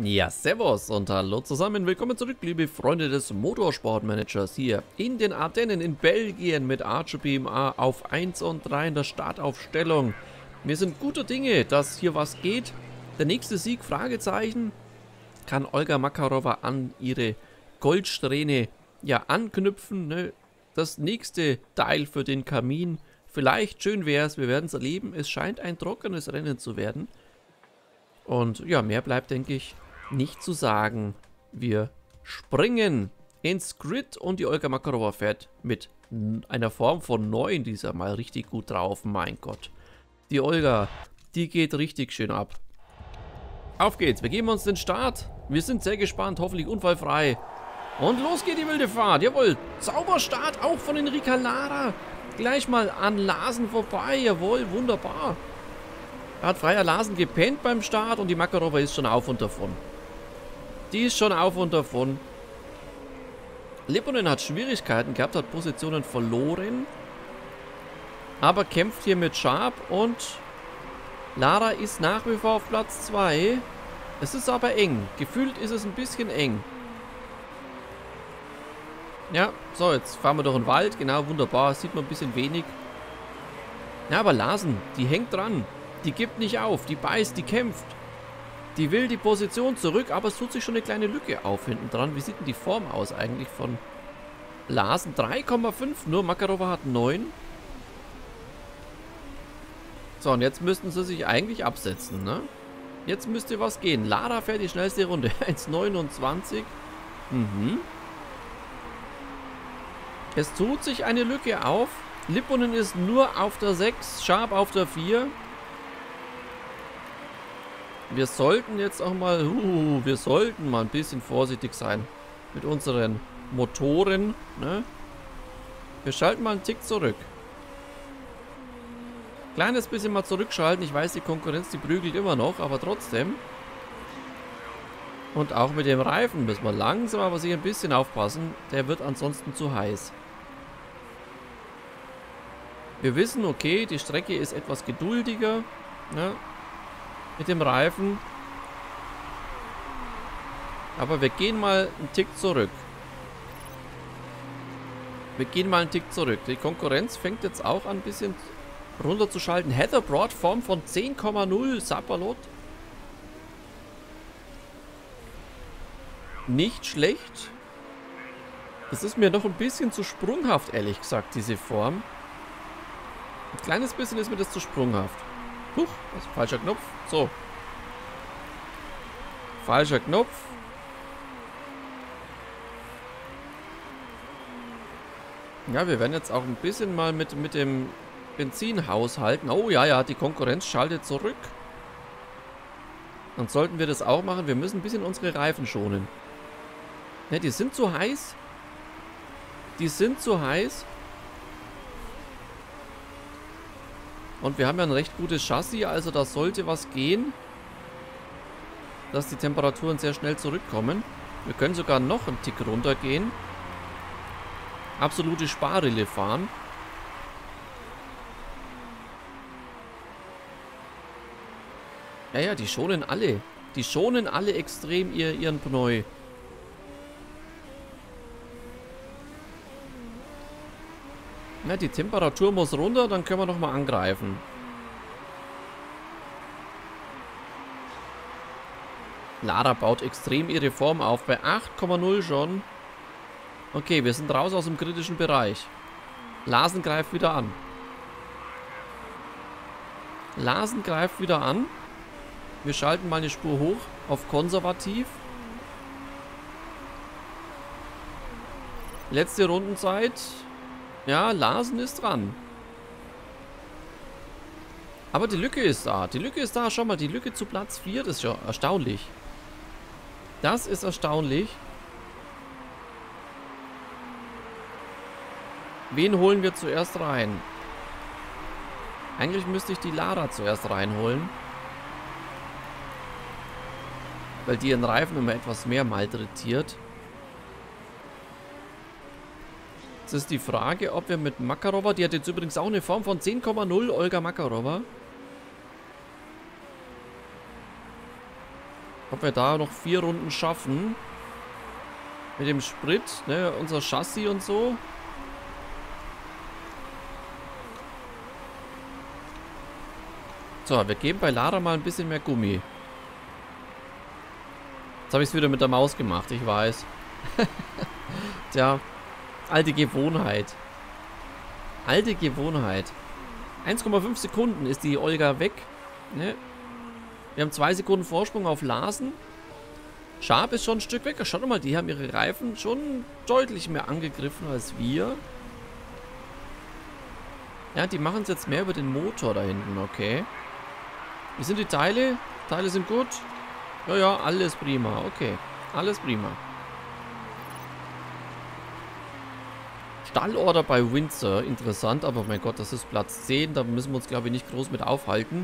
Ja, servus und hallo zusammen. Willkommen zurück, liebe Freunde des Motorsportmanagers hier in den Ardennen in Belgien mit Archer BMA auf 1 und 3 in der Startaufstellung. Wir sind guter Dinge, dass hier was geht. Der nächste Sieg, Fragezeichen, kann Olga Makarova an ihre Goldsträhne ja anknüpfen. Ne? Das nächste Teil für den Kamin. Vielleicht schön wäre es, wir werden es erleben. Es scheint ein trockenes Rennen zu werden. Und ja, mehr bleibt, denke ich, nicht zu sagen. Wir springen ins Grid und die Olga Makarova fährt mit einer Form von 9 dieser Mal richtig gut drauf. Mein Gott. Die Olga, die geht richtig schön ab. Auf geht's, wir geben uns den Start. Wir sind sehr gespannt, hoffentlich unfallfrei. Und los geht die wilde Fahrt. Jawohl, Zauberstart auch von Enrica Lara. Gleich mal an Larsen vorbei. Jawohl, wunderbar. Hat Freier Larsen gepennt beim Start und die Makarova ist schon auf und davon. Die ist schon auf und davon. Lipponen hat Schwierigkeiten gehabt, hat Positionen verloren. Aber kämpft hier mit Sharp und Lara ist nach wie vor auf Platz 2. Es ist aber eng. Gefühlt ist es ein bisschen eng. Ja, so, jetzt fahren wir durch den Wald. Genau, wunderbar. Sieht man ein bisschen wenig. Ja, aber Larsen, die hängt dran. Die gibt nicht auf, die beißt, die kämpft. Die will die Position zurück, aber es tut sich schon eine kleine Lücke auf hinten dran. Wie sieht denn die Form aus eigentlich von Larsen? 3,5 nur, Makarova hat 9. So, und jetzt müssten sie sich eigentlich absetzen, ne? Jetzt müsste was gehen. Lara fährt die schnellste Runde. 1,29. Es tut sich eine Lücke auf. Lipponen ist nur auf der 6, Sharp auf der 4. Wir sollten jetzt auch mal, wir sollten mal ein bisschen vorsichtig sein mit unseren Motoren, ne? Wir schalten mal einen Tick zurück. Kleines bisschen mal zurückschalten. Ich weiß, die Konkurrenz, die prügelt immer noch, aber trotzdem. Und auch mit dem Reifen müssen wir langsam aber sich ein bisschen aufpassen. Der wird ansonsten zu heiß. Wir wissen, okay, die Strecke ist etwas geduldiger, ne? Mit dem Reifen. Aber wir gehen mal einen Tick zurück. Wir gehen mal einen Tick zurück. Die Konkurrenz fängt jetzt auch an, ein bisschen runterzuschalten. Heather Broad Form von 10,0. Sapperlot. Nicht schlecht. Das ist mir noch ein bisschen zu sprunghaft, ehrlich gesagt, diese Form. Ein kleines bisschen ist mir das zu sprunghaft. Huch, das ist ein falscher Knopf. So. Falscher Knopf. Ja, wir werden jetzt auch ein bisschen mal mit dem Benzin haushalten. Oh ja, ja, die Konkurrenz schaltet zurück. Dann sollten wir das auch machen. Wir müssen ein bisschen unsere Reifen schonen. Ne, die sind zu heiß. Die sind zu heiß. Und wir haben ja ein recht gutes Chassis, also da sollte was gehen, dass die Temperaturen sehr schnell zurückkommen. Wir können sogar noch einen Tick runter gehen. Absolute Sparrille fahren. Ja, ja, die schonen alle. Die schonen alle extrem ihren Pneu. Ja, die Temperatur muss runter, dann können wir nochmal angreifen. Lara baut extrem ihre Form auf, bei 8,0 schon. Okay, wir sind raus aus dem kritischen Bereich. Larsen greift wieder an. Larsen greift wieder an. Wir schalten mal eine Spur hoch auf konservativ. Letzte Rundenzeit. Ja, Larsen ist dran. Aber die Lücke ist da. Die Lücke ist da. Schau mal, die Lücke zu Platz 4, das ist ja erstaunlich. Das ist erstaunlich. Wen holen wir zuerst rein? Eigentlich müsste ich die Lara zuerst reinholen. Weil die ihren Reifen immer etwas mehr malträtiert. Jetzt ist die Frage, ob wir mit Makarova, die hat jetzt übrigens auch eine Form von 10,0, Olga Makarova. Ob wir da noch 4 Runden schaffen. Mit dem Sprit, ne? Unser Chassis und so. So, wir geben bei Lara mal ein bisschen mehr Gummi. Jetzt habe ich es wieder mit der Maus gemacht, ich weiß. Tja, alte Gewohnheit. Alte Gewohnheit. 1,5 Sekunden ist die Olga weg. Ne? Wir haben 2 Sekunden Vorsprung auf Larsen. Sharp ist schon ein Stück weg. Schaut mal, die haben ihre Reifen schon deutlich mehr angegriffen als wir. Ja, die machen es jetzt mehr über den Motor da hinten, okay. Wie sind die Teile? Teile sind gut. Ja, ja, alles prima, okay. Alles prima. Stallorder bei Windsor, interessant, aber mein Gott, das ist Platz 10, da müssen wir uns, glaube ich, nicht groß mit aufhalten.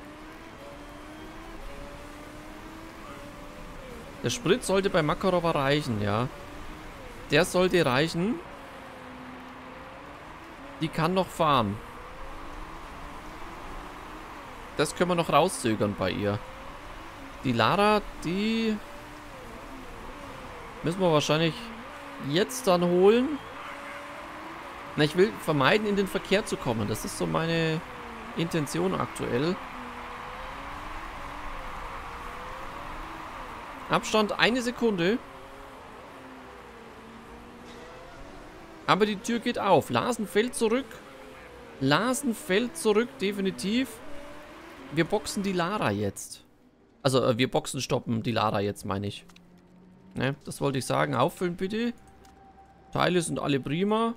Der Sprit sollte bei Makarova reichen, ja. Der sollte reichen. Die kann noch fahren. Das können wir noch rauszögern bei ihr. Die Lara, die müssen wir wahrscheinlich jetzt dann holen. Na, ich will vermeiden, in den Verkehr zu kommen. Das ist so meine Intention aktuell. Abstand 1 Sekunde. Aber die Tür geht auf. Larsen fällt zurück. Larsen fällt zurück, definitiv. Wir boxen die Lara jetzt. Also, wir boxen stoppen die Lara jetzt, meine ich. Ne, das wollte ich sagen. Auffüllen bitte. Teile sind alle prima.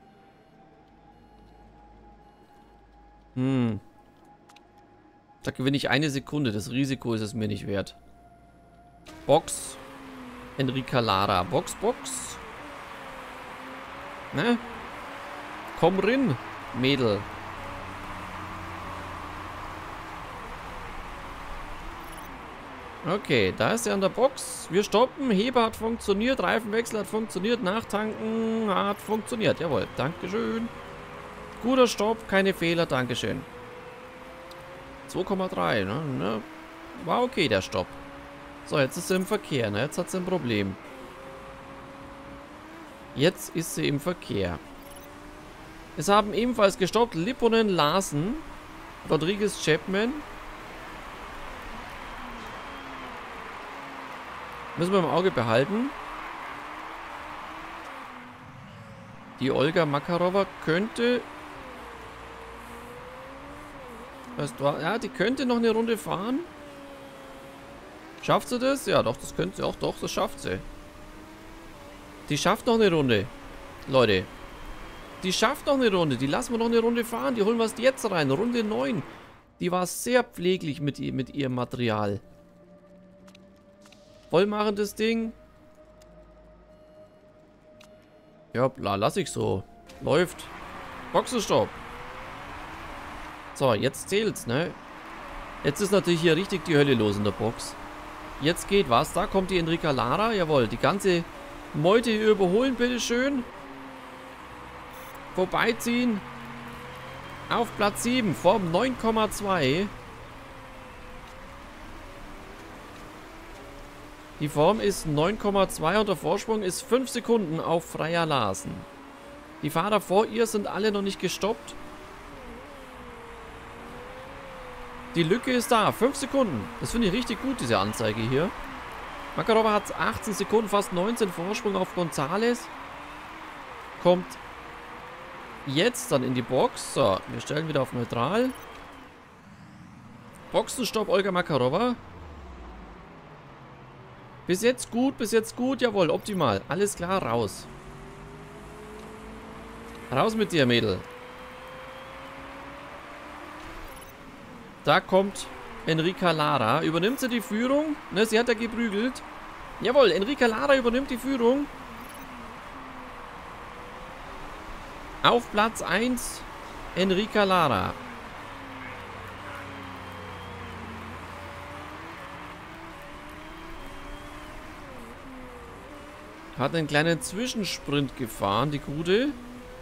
Da gewinne ich 1 Sekunde. Das Risiko ist es mir nicht wert. Box. Enrica Lara. Box, Box. Ne? Komm rin, Mädel. Okay, da ist er an der Box. Wir stoppen. Heber hat funktioniert. Reifenwechsel hat funktioniert. Nachtanken hat funktioniert. Jawohl. Dankeschön. Guter Stopp. Keine Fehler. Dankeschön. 2,3. Ne? War okay, der Stopp. So, jetzt ist sie im Verkehr. Ne? Jetzt hat sie ein Problem. Jetzt ist sie im Verkehr. Es haben ebenfalls gestoppt Lipponen, Larsen, Rodriguez, Chapman. Müssen wir im Auge behalten. Die Olga Makarova könnte... Ja, die könnte noch eine Runde fahren. Schafft sie das? Ja, doch, das könnte sie auch. Doch, das schafft sie. Die schafft noch eine Runde. Leute. Die schafft noch eine Runde. Die lassen wir noch eine Runde fahren. Die holen wir jetzt rein. Runde 9. Die war sehr pfleglich mit ihrem Material. Vollmachen das Ding. Ja, lass ich so. Läuft. Boxenstopp. So, jetzt zählt's, ne? Jetzt ist natürlich hier richtig die Hölle los in der Box. Jetzt geht was. Da kommt die Enrica Lara. Jawohl, die ganze Meute hier überholen, bitteschön. Vorbeiziehen. Auf Platz 7. Form 9,2. Die Form ist 9,2 und der Vorsprung ist 5 Sekunden auf Freya Larsen. Die Fahrer vor ihr sind alle noch nicht gestoppt. Die Lücke ist da. 5 Sekunden. Das finde ich richtig gut, diese Anzeige hier. Makarova hat 18 Sekunden, fast 19 Vorsprung auf González. Kommt jetzt dann in die Box. So, wir stellen wieder auf neutral. Boxenstopp Olga Makarova. Bis jetzt gut, jawohl, optimal. Alles klar, raus. Raus mit dir, Mädel. Da kommt Enrica Lara. Übernimmt sie die Führung? Ne, sie hat ja geprügelt. Jawohl, Enrica Lara übernimmt die Führung. Auf Platz 1 Enrica Lara. Hat einen kleinen Zwischensprint gefahren, die Gute.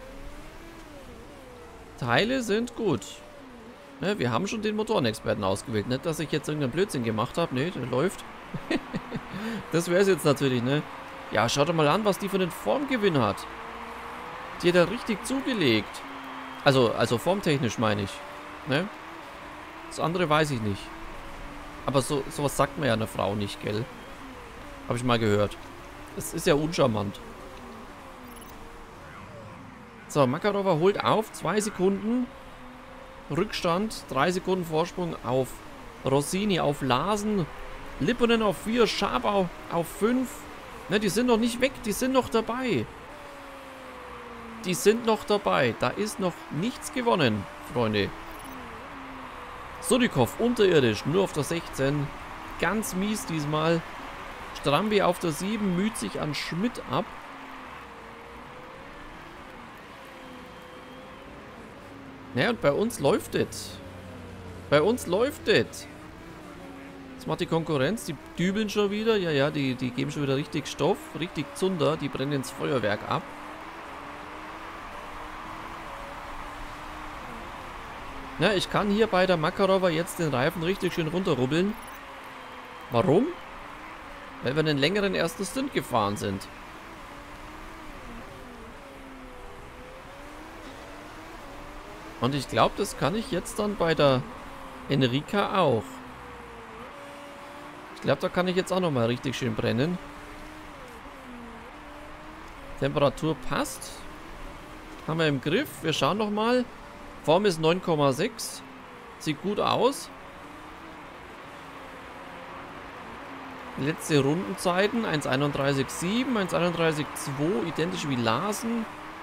Teile sind gut. Ne, wir haben schon den Motorenexperten ausgewählt. Nicht, dass ich jetzt irgendeinen Blödsinn gemacht habe. Ne, der läuft. Das wäre es jetzt natürlich, ne? Ja, schaut doch mal an, was die für einen Formgewinn hat. Die hat da richtig zugelegt. Also formtechnisch meine ich. Ne? Das andere weiß ich nicht. Aber sowas sagt man ja einer Frau nicht, gell? Habe ich mal gehört. Das ist ja uncharmant. So, Makarova holt auf. 2 Sekunden. Rückstand. 3 Sekunden Vorsprung auf Rossini, auf Larsen. Lipponen auf 4. Schabau auf 5. Ne, die sind noch nicht weg. Die sind noch dabei. Die sind noch dabei. Da ist noch nichts gewonnen, Freunde. Sudikov unterirdisch. Nur auf der 16. Ganz mies diesmal. Strambi auf der 7. Müht sich an Schmidt ab. Naja, und bei uns läuft es. Bei uns läuft es. Jetzt macht die Konkurrenz, die dübeln schon wieder. Ja, die geben schon wieder richtig Stoff, richtig Zunder. Die brennen ins Feuerwerk ab. Ja, ich kann hier bei der Makarova jetzt den Reifen richtig schön runterrubbeln. Warum? Weil wir einen längeren ersten Stint gefahren sind. Und ich glaube, das kann ich jetzt dann bei der Enrica auch. Ich glaube, da kann ich jetzt auch nochmal richtig schön brennen. Temperatur passt. Haben wir im Griff. Wir schauen nochmal. Form ist 9,6. Sieht gut aus. Letzte Rundenzeiten. 1,31,7, 1,31,2. Identisch wie Larsen.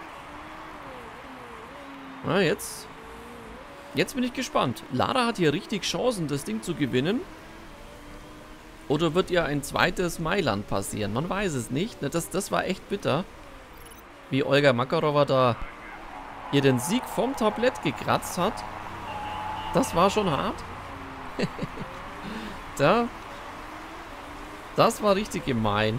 Na, jetzt bin ich gespannt. Lara hat hier richtig Chancen, das Ding zu gewinnen. Oder wird ihr ein zweites Mailand passieren? Man weiß es nicht. Das war echt bitter. Wie Olga Makarova da ihr den Sieg vom Tablett gekratzt hat. Das war schon hart. Das war richtig gemein.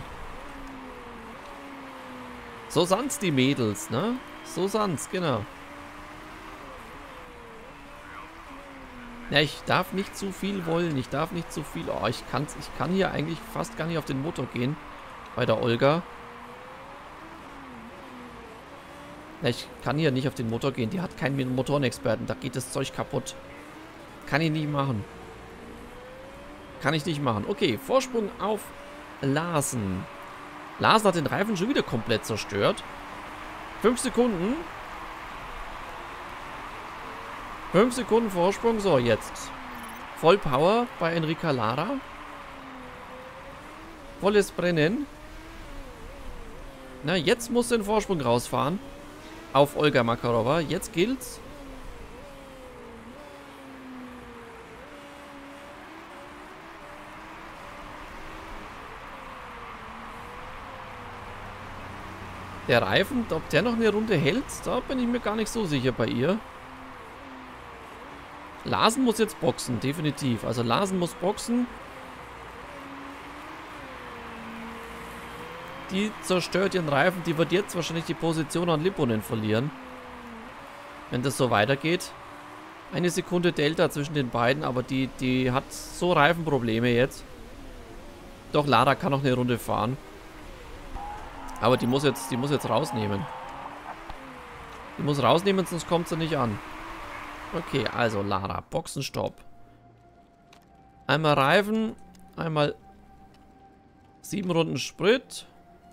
So sind's die Mädels, ne? So sind's, genau. Ja, ich darf nicht zu viel wollen. Ich darf nicht zu viel. Oh, ich kann hier eigentlich fast gar nicht auf den Motor gehen. Bei der Olga. Ja, ich kann hier nicht auf den Motor gehen. Die hat keinen Motorenexperten. Da geht das Zeug kaputt. Kann ich nicht machen. Kann ich nicht machen. Okay, Vorsprung auf Larsen. Larsen hat den Reifen schon wieder komplett zerstört. 5 Sekunden. 5 Sekunden Vorsprung. So, jetzt. Voll Power bei Enrica Lara. Volles Brennen. Na, jetzt muss den Vorsprung rausfahren. Auf Olga Makarova. Jetzt gilt's. Der Reifen, ob der noch eine Runde hält, da bin ich mir gar nicht so sicher bei ihr. Larsen muss jetzt boxen, definitiv. Also Larsen muss boxen. Die zerstört ihren Reifen. Die wird jetzt wahrscheinlich die Position an Lipponen verlieren. Wenn das so weitergeht. 1 Sekunde Delta zwischen den beiden, aber die hat so Reifenprobleme jetzt. Doch, Lara kann noch eine Runde fahren. Aber die muss jetzt rausnehmen. Die muss rausnehmen, sonst kommt sie nicht an. Okay, also Lara, Boxenstopp. Einmal Reifen, einmal 7 Runden Sprit.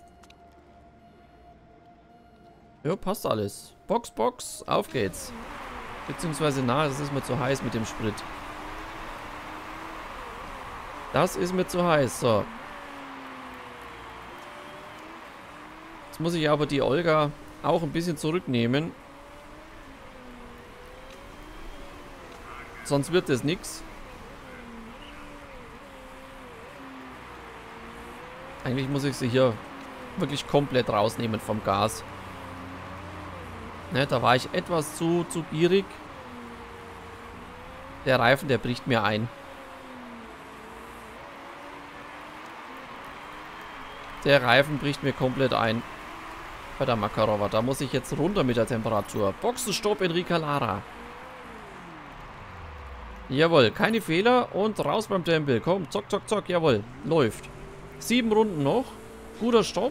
Ja, passt alles. Box, auf geht's. Beziehungsweise, das ist mir zu heiß mit dem Sprit. Das ist mir zu heiß, so. Jetzt muss ich aber die Olga auch ein bisschen zurücknehmen. Sonst wird das nichts. Eigentlich muss ich sie hier wirklich komplett rausnehmen vom Gas. Ne, da war ich etwas zu gierig. Der Reifen, der bricht mir ein. Der Reifen bricht mir komplett ein. Bei der Makarova. Da muss ich jetzt runter mit der Temperatur. Boxenstopp, Enrica Lara. Jawohl, keine Fehler und raus beim Tempel. Komm, zock, zock, zock, jawohl, läuft. 7 Runden noch. Guter Stopp.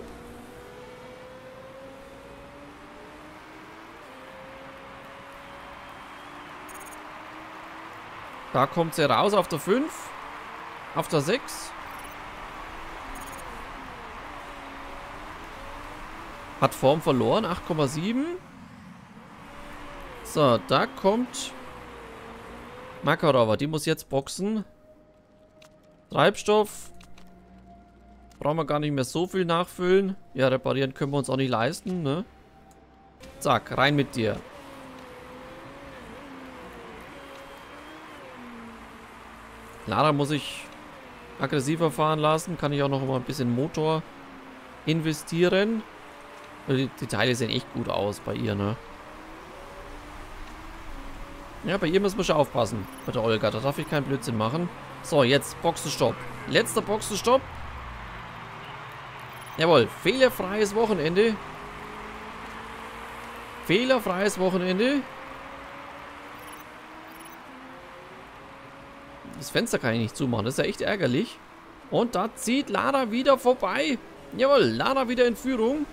Da kommt sie raus auf der 5. Auf der 6. Hat Form verloren, 8,7. So, da kommt Makarova. Die muss jetzt boxen. Treibstoff. Brauchen wir gar nicht mehr so viel nachfüllen. Ja, reparieren können wir uns auch nicht leisten, ne? Zack, rein mit dir. Lara muss ich aggressiver fahren lassen. Kann ich auch noch mal ein bisschen Motor investieren. Die Teile sehen echt gut aus bei ihr, ne? Ja, bei ihr müssen wir schon aufpassen. Bei der Olga, da darf ich keinen Blödsinn machen. So, jetzt Boxenstopp. Letzter Boxenstopp. Jawohl, fehlerfreies Wochenende. Fehlerfreies Wochenende. Das Fenster kann ich nicht zumachen, das ist ja echt ärgerlich. Und da zieht Lara wieder vorbei. Jawohl, Lara wieder in Führung.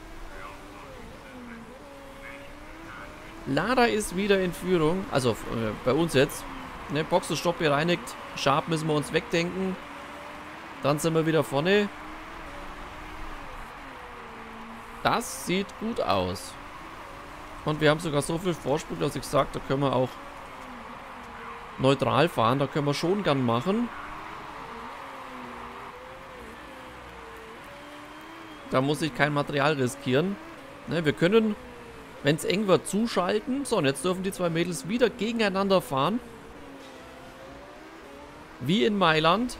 Lara ist wieder in Führung. Also bei uns jetzt. Ne, Boxenstopp bereinigt. Sharp müssen wir uns wegdenken. Dann sind wir wieder vorne. Das sieht gut aus. Und wir haben sogar so viel Vorsprung, dass ich sage, da können wir auch neutral fahren. Da können wir schon gern machen. Da muss ich kein Material riskieren. Ne, wir können, wenn es eng wird, zuschalten. So, und jetzt dürfen die zwei Mädels wieder gegeneinander fahren. Wie in Mailand.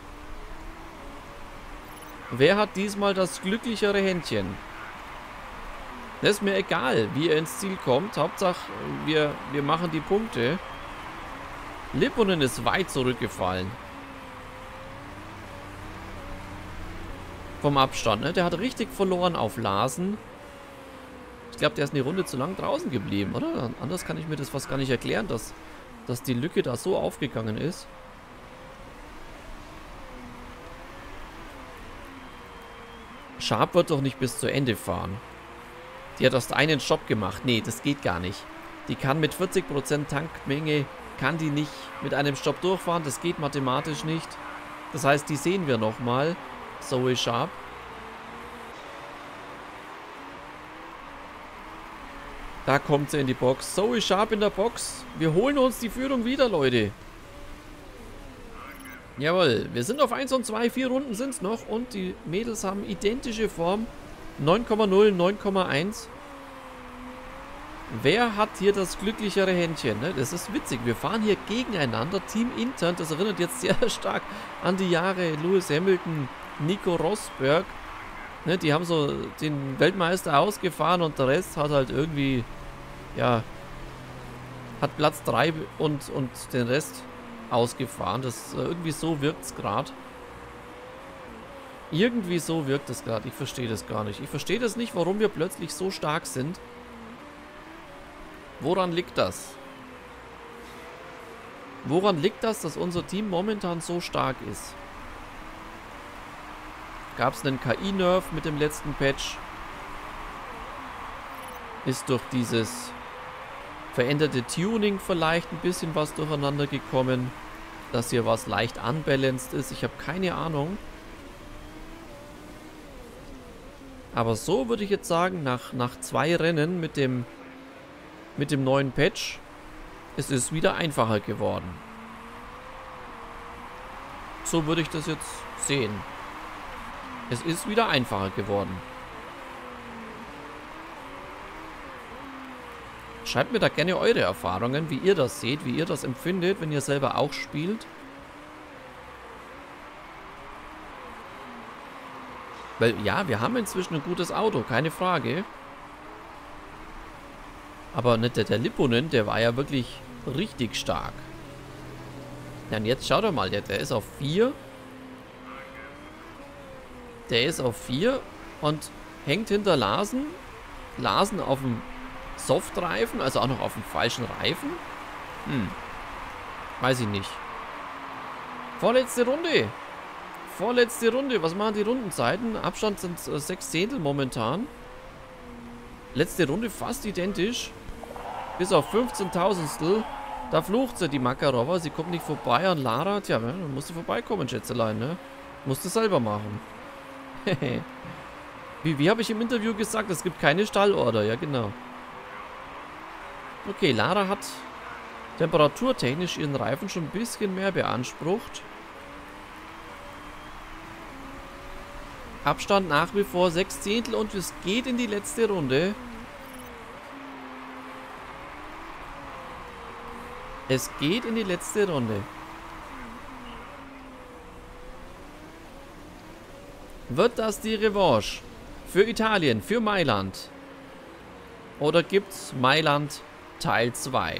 Wer hat diesmal das glücklichere Händchen? Das ist mir egal, wie er ins Ziel kommt. Hauptsache, wir machen die Punkte. Lipponen ist weit zurückgefallen. Vom Abstand, ne? Der hat richtig verloren auf Larsen. Ich glaube, der ist eine Runde zu lang draußen geblieben, oder? Anders kann ich mir das fast gar nicht erklären, dass die Lücke da so aufgegangen ist. Sharp wird doch nicht bis zu Ende fahren. Die hat erst einen Stopp gemacht. Nee, das geht gar nicht. Die kann mit 40% Tankmenge, kann die nicht mit einem Stopp durchfahren. Das geht mathematisch nicht. Das heißt, die sehen wir nochmal. Zoe Sharp. Da kommt sie in die Box. Zoe Sharp in der Box. Wir holen uns die Führung wieder, Leute. Jawohl, wir sind auf 1 und 2. 4 Runden sind es noch. Und die Mädels haben identische Form. 9,0, 9,1. Wer hat hier das glücklichere Händchen? Ne? Das ist witzig. Wir fahren hier gegeneinander. Team intern. Das erinnert jetzt sehr stark an die Jahre Lewis Hamilton, Nico Rosberg. Ne? Die haben so den Weltmeister ausgefahren und der Rest hat halt irgendwie, ja, hat Platz 3 und den Rest ausgefahren. Das irgendwie so wirkt es gerade. Irgendwie so wirkt es gerade. Ich verstehe das gar nicht. Ich verstehe das nicht, warum wir plötzlich so stark sind. Woran liegt das? Woran liegt das, dass unser Team momentan so stark ist? Gab es einen KI-Nerf mit dem letzten Patch? Ist durch dieses veränderte Tuning vielleicht ein bisschen was durcheinander gekommen? Dass hier was leicht unbalanced ist? Ich habe keine Ahnung. Aber so würde ich jetzt sagen, nach 2 Rennen mit dem neuen Patch, es ist wieder einfacher geworden. So würde ich das jetzt sehen. Es ist wieder einfacher geworden. Schreibt mir da gerne eure Erfahrungen, wie ihr das seht, wie ihr das empfindet, wenn ihr selber auch spielt. Weil, ja, wir haben inzwischen ein gutes Auto, keine Frage. Aber nicht der Lipponen, der war ja wirklich richtig stark. Ja, und jetzt schaut doch mal, der ist auf 4. Der ist auf 4 und hängt hinter Larsen. Larsen auf dem Softreifen, also auch noch auf dem falschen Reifen. Weiß ich nicht. Vorletzte Runde. Vorletzte Runde. Was machen die Rundenzeiten? Abstand sind 6 Zehntel momentan. Letzte Runde fast identisch. Bis auf 15.000stel. Da flucht sie, die Makarova. Sie kommt nicht vorbei an Lara. Tja, dann musst du vorbeikommen, Schätzelein, ne? Musst du selber machen. Wie habe ich im Interview gesagt? Es gibt keine Stallorder. Ja, genau. Okay, Lara hat temperaturtechnisch ihren Reifen schon ein bisschen mehr beansprucht. Abstand nach wie vor 6 Zehntel und es geht in die letzte Runde. Es geht in die letzte Runde. Wird das die Revanche für Italien, für Mailand? Oder gibt's Mailand Teil 2?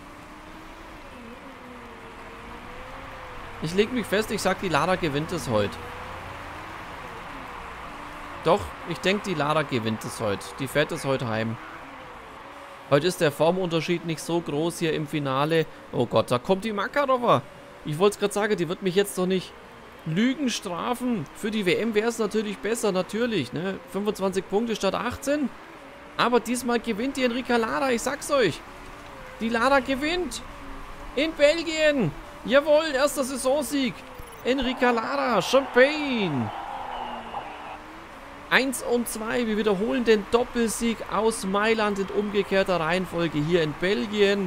Ich lege mich fest, ich sag, die Lara gewinnt es heute. Doch, ich denke, die Lara gewinnt es heute. Die fährt es heute heim. Heute ist der Formunterschied nicht so groß hier im Finale. Oh Gott, da kommt die Makarova. Ich wollte es gerade sagen, die wird mich jetzt doch nicht Lügen strafen. Für die WM wäre es natürlich besser, natürlich. Ne? 25 Punkte statt 18. Aber diesmal gewinnt die Enrica Lara, ich sag's euch. Die Lara gewinnt. In Belgien. Jawohl, erster Saisonsieg. Enrica Lara, Champagne. 1 und 2, wir wiederholen den Doppelsieg aus Mailand in umgekehrter Reihenfolge hier in Belgien.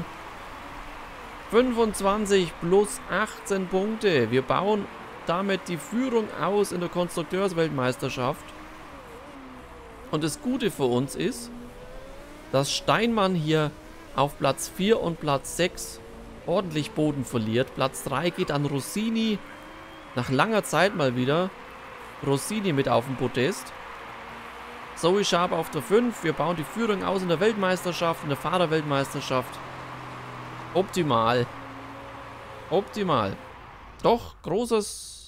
25 plus 18 Punkte. Wir bauen damit die Führung aus in der Konstrukteursweltmeisterschaft. Und das Gute für uns ist, dass Steinmann hier auf Platz 4 und Platz 6 ordentlich Boden verliert. Platz 3 geht an Rossini. Nach langer Zeit mal wieder. Rossini mit auf dem Podest. Zoe Sharp auf der 5. Wir bauen die Führung aus in der Weltmeisterschaft, in der Fahrerweltmeisterschaft. Optimal. Optimal. Doch, großer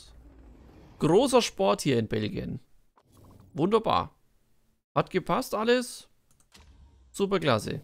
Sport hier in Belgien. Wunderbar. Hat gepasst alles. Superklasse.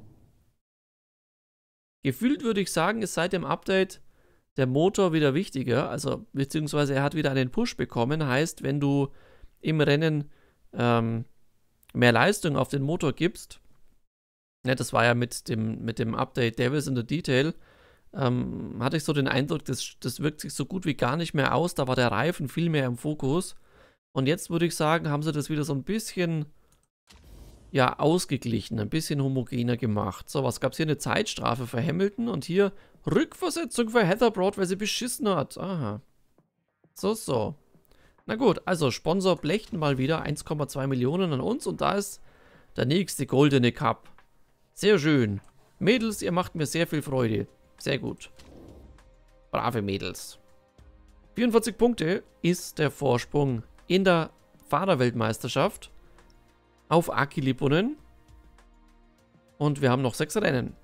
Gefühlt würde ich sagen, ist seit dem Update der Motor wieder wichtiger. Also, beziehungsweise er hat wieder einen Push bekommen. Heißt, wenn du im Rennen mehr Leistung auf den Motor gibst, ne, das war ja mit dem Update Devils in the Detail, hatte ich so den Eindruck, das wirkt sich so gut wie gar nicht mehr aus, da war der Reifen viel mehr im Fokus und jetzt würde ich sagen, haben sie das wieder so ein bisschen, ja, ausgeglichen, ein bisschen homogener gemacht. So, was gab es hier? Eine Zeitstrafe für Hamilton und hier Rückversetzung für Heather Broad, weil sie beschissen hat. Aha. So. Na gut, also Sponsor Blechten mal wieder 1,2 Millionen an uns und da ist der nächste goldene Cup. Sehr schön. Mädels, ihr macht mir sehr viel Freude. Sehr gut. Brave Mädels. 44 Punkte ist der Vorsprung in der Fahrerweltmeisterschaft auf Aki Lipponen. Und wir haben noch 6 Rennen.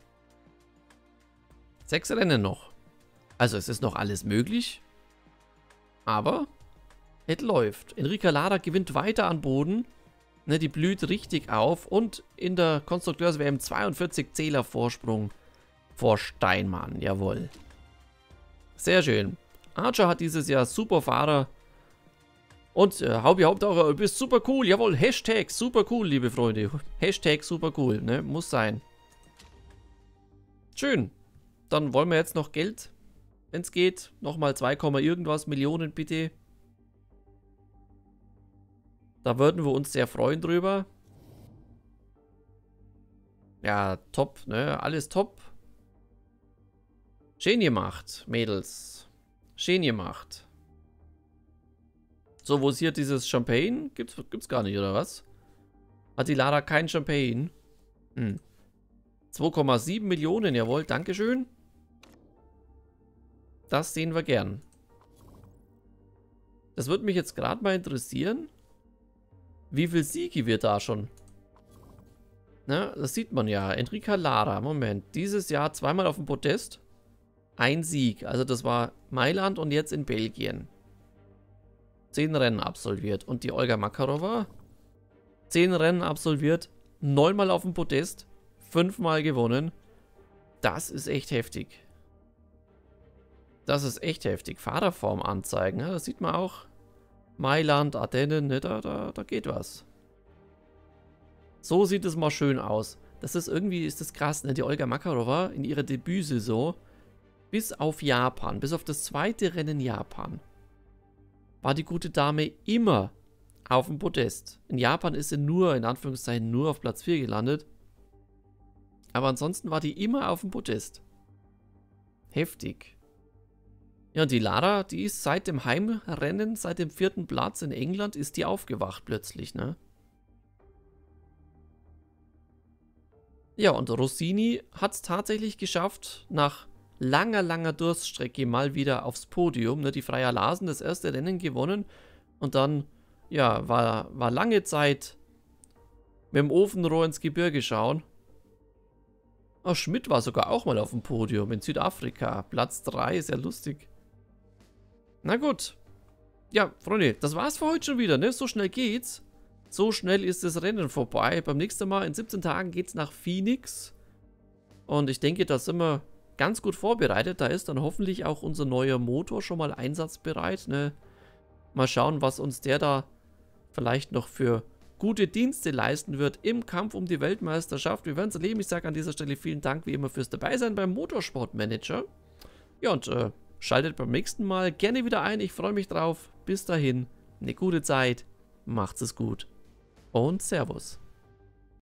6 Rennen noch. Also es ist noch alles möglich. Aber es läuft. Enrica Lara gewinnt weiter an Boden. Ne, die blüht richtig auf. Und in der Konstrukteurs-WM 42 Zähler Vorsprung vor Steinmann. Jawohl. Sehr schön. Archer hat dieses Jahr super Fahrer. Und Haubi Hauptaucher, du bist super cool. Jawohl, Hashtag super cool, liebe Freunde. Hashtag super cool, ne? Muss sein. Schön. Dann wollen wir jetzt noch Geld, wenn es geht. Nochmal 2, irgendwas Millionen bitte. Da würden wir uns sehr freuen drüber. Ja, top, ne? Alles top. Schön gemacht, Mädels. Schön gemacht. So, wo ist hier dieses Champagne? Gibt's gar nicht, oder was? Hat die Lara kein Champagne? 2,7 Millionen, jawohl, dankeschön. Das sehen wir gern. Das würde mich jetzt gerade mal interessieren. Wie viel Siege wir da schon? Na, das sieht man ja. Enrica Lara, Moment. Dieses Jahr zweimal auf dem Podest. Ein Sieg. Also das war Mailand und jetzt in Belgien. 10 Rennen absolviert. Und die Olga Makarova? 10 Rennen absolviert. 9-mal auf dem Podest. 5-mal gewonnen. Das ist echt heftig. Das ist echt heftig. Fahrerform anzeigen, ja, das sieht man auch. Mailand, Ardennen, ne, da geht was. So sieht es mal schön aus. Das ist irgendwie, ist das krass, ne? Die Olga Makarova in ihrer Debütsaison, bis auf Japan, bis auf das zweite Rennen Japan, war die gute Dame immer auf dem Podest. In Japan ist sie nur, in Anführungszeichen, nur auf Platz 4 gelandet. Aber ansonsten war die immer auf dem Podest. Heftig. Ja, und die Lara, die ist seit dem Heimrennen, seit dem 4. Platz in England, ist die aufgewacht plötzlich, ne? Ja, und Rossini hat es tatsächlich geschafft, nach langer Durststrecke mal wieder aufs Podium. Ne? Die Freya Larsen das erste Rennen gewonnen und dann, ja, war lange Zeit mit dem Ofenrohr ins Gebirge schauen. Oh, Schmidt war sogar auch mal auf dem Podium in Südafrika. Platz 3, sehr lustig. Na gut. Ja, Freunde, das war's für heute schon wieder, ne? So schnell geht's. So schnell ist das Rennen vorbei. Beim nächsten Mal in 17 Tagen geht's nach Phoenix. Und ich denke, da sind wir ganz gut vorbereitet. Da ist dann hoffentlich auch unser neuer Motor schon mal einsatzbereit, ne? Mal schauen, was uns der da vielleicht noch für gute Dienste leisten wird im Kampf um die Weltmeisterschaft. Wir werden es erleben. Ich sage an dieser Stelle vielen Dank wie immer fürs Dabeisein beim Motorsportmanager. Ja, und schaltet beim nächsten Mal gerne wieder ein. Ich freue mich drauf. Bis dahin, eine gute Zeit. Macht's es gut. Und Servus.